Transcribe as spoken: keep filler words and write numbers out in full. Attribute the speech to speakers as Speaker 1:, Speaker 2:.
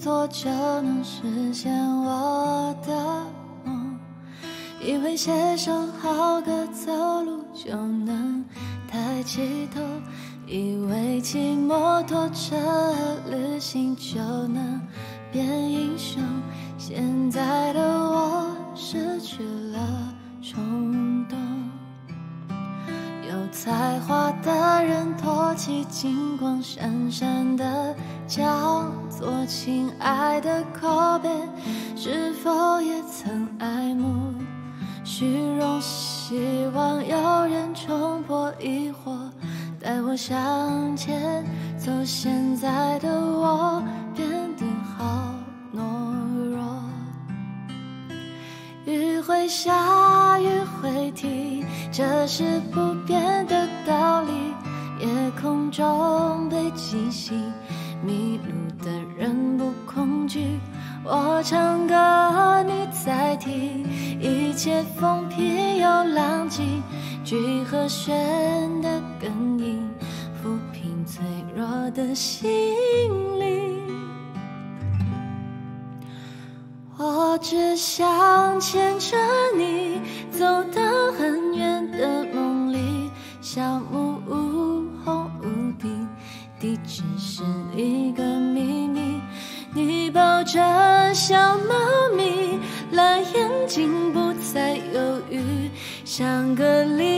Speaker 1: 做就能实现我的梦，以为写首好歌走路就能抬起头，以为骑摩托车旅行就能变英雄，现在的我失去了冲动。有才华的人托起金光闪闪的叫做亲爱的口碑，是否也曾爱慕虚荣，希望有人冲破疑惑，带我向前走。现在的我变得好懦弱，雨会下雨会停，这是不变的道理。夜空中被惊醒，迷路的人不恐惧，我唱歌你在听，一切风平又浪静，聚和弦的根音，抚平脆弱的心灵。我只想牵着你走到很远的梦里，小木屋红屋顶，地址是一个秘密。你抱着小猫咪，蓝眼睛不再犹豫，像个离